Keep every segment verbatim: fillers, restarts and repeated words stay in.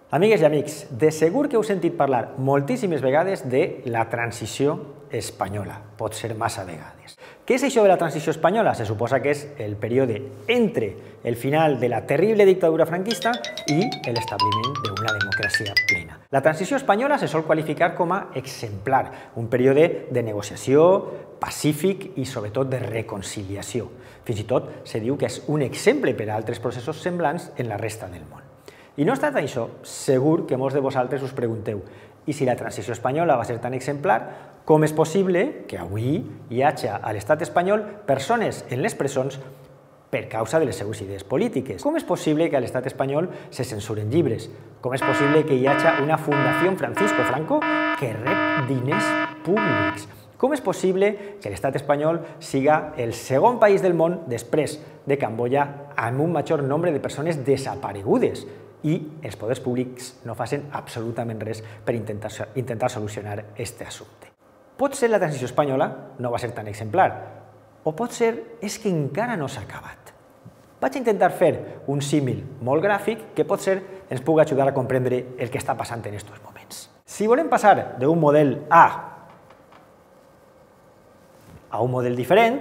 Amigues i amics, de segur que heu sentit parlar moltíssimes vegades de la transició espanyola, pot ser massa vegades. Què és això de la transició espanyola? Se suposa que és el període entre el final de la terrible dictadura franquista i l'establiment d'una democràcia plena. La transició espanyola se sol qualificar com a exemplar, un període de negociació, pacífic i sobretot de reconciliació. Fins i tot se diu que és un exemple per a altres processos semblants en la resta del món. I no obstant això, segur que molts de vosaltres us pregunteu i si la transició espanyola va ser tan exemplar, com és possible que avui hi hagi a l'estat espanyol persones en les presons per causa de les seues idees polítiques? Com és possible que a l'estat espanyol se censuren llibres? Com és possible que hi hagi una Fundació Francisco Franco que rep diners públics? Com és possible que l'estat espanyol siga el segon país del món després de Camboya amb un major nombre de persones desaparegudes i els poders públics no facin absolutament res per intentar, intentar solucionar aquest assumpte? Pot ser la transició espanyola no va ser tan exemplar, o pot ser és que encara no s'ha acabat. Vaig intentar fer un símil molt gràfic que potser ens pugui ajudar a comprendre el que està passant en aquests moments. Si volem passar d'un model A a un model diferent,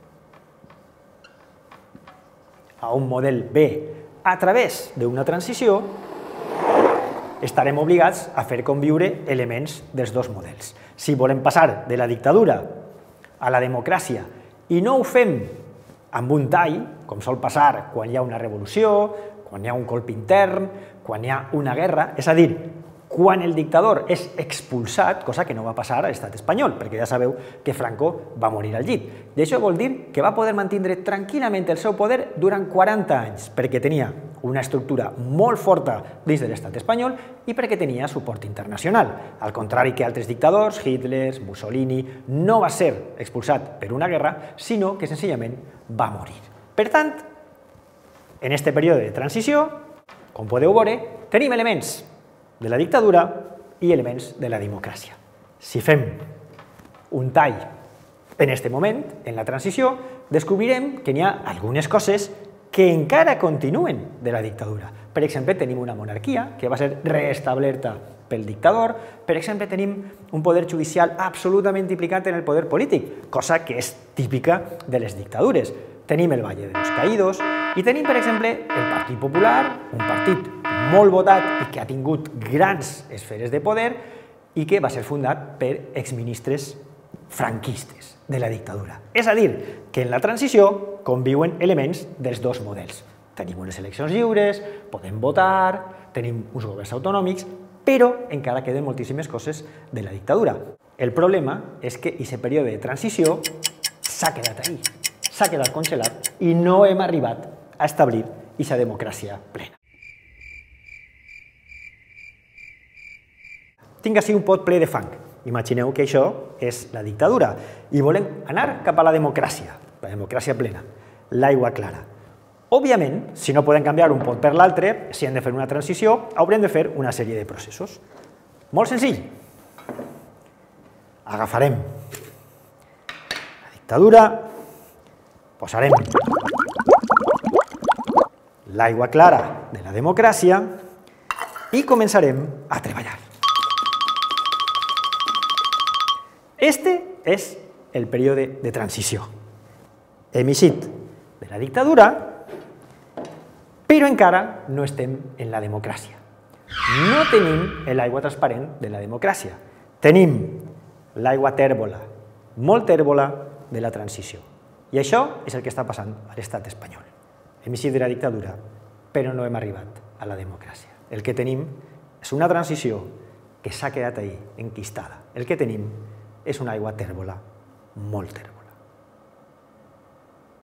a un model B a través d'una transició, estarem obligats a fer conviure elements dels dos models. Si volem passar de la dictadura a la democràcia i no ho fem amb un tall, com sol passar quan hi ha una revolució, quan hi ha un colp intern, quan hi ha una guerra, és a dir, quan el dictador és expulsat, cosa que no va passar a l'estat espanyol, perquè ja sabeu que Franco va morir al llit. I això vol dir que va poder mantenir tranquil·lament el seu poder durant quaranta anys, perquè tenia una estructura molt forta dins de l'estat espanyol i perquè tenia suport internacional. Al contrari que altres dictadors, Hitler, Mussolini, no va ser expulsat per una guerra, sinó que senzillament va morir. Per tant, en aquest període de transició, com podeu veure, tenim elements de la dictadura i elements de la democràcia. Si fem un tall en aquest moment, en la transició, descobrirem que n'hi ha algunes coses que encara continuen de la dictadura. Per exemple, tenim una monarquia que va ser reestablerta pel dictador. Per exemple, tenim un poder judicial absolutament implicat en el poder polític, cosa que és típica de les dictadures. Tenim el Valle de los Caídos i tenim, per exemple, el Partit Popular, un partit molt votat i que ha tingut grans esferes de poder i que va ser fundat per exministres franquistes de la dictadura. És a dir, que en la transició conviuen elements dels dos models. Tenim unes eleccions lliures, podem votar, tenim uns governs autonòmics, però encara queden moltíssimes coses de la dictadura. El problema és que aquest període de transició s'ha quedat ahí, s'ha quedat congelat i no hem arribat a establir aquesta democràcia plena. Tinc així un pot ple de fang. Imagineu que això és la dictadura i volem anar cap a la democràcia, la democràcia plena, l'aigua clara. Òbviament, si no podem canviar un pot per l'altre, si hem de fer una transició, haurem de fer una sèrie de processos. Molt senzill. Agafarem la dictadura, posarem l'aigua clara de la democràcia i començarem a treballar. Este és el període de transició. Hem eixit de la dictadura, però encara no estem en la democràcia. No tenim l'aigua transparent de la democràcia. Tenim l'aigua tèrbola, molt tèrbola, de la transició. I això és el que està passant a l'estat espanyol. Hem eixit de la dictadura, però no hem arribat a la democràcia. El que tenim és una transició que s'ha quedat ahí, enquistada. El que tenim és una aigua tèrbola, molt tèrbola.